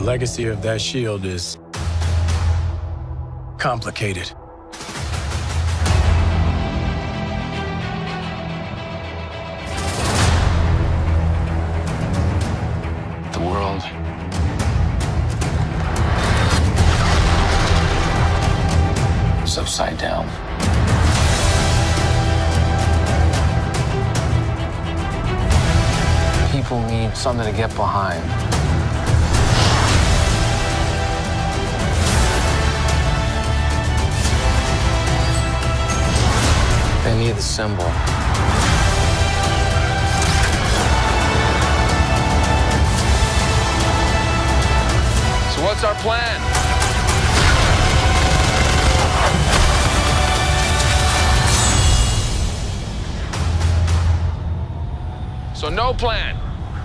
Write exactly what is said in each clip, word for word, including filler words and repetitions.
legacy of that shield is complicated. The world is upside down. People need something to get behind. They need the symbol. So what's our plan? So no plan.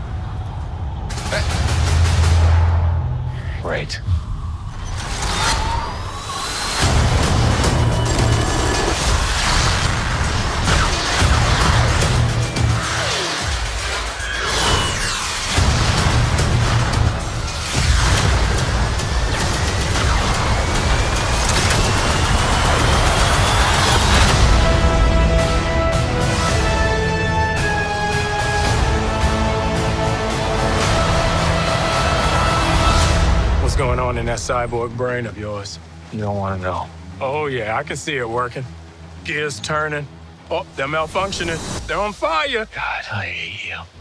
Great. What's going on in that cyborg brain of yours? You don't want to know. Oh, yeah, I can see it working. Gears turning. Oh, they're malfunctioning. They're on fire. God, I hate you.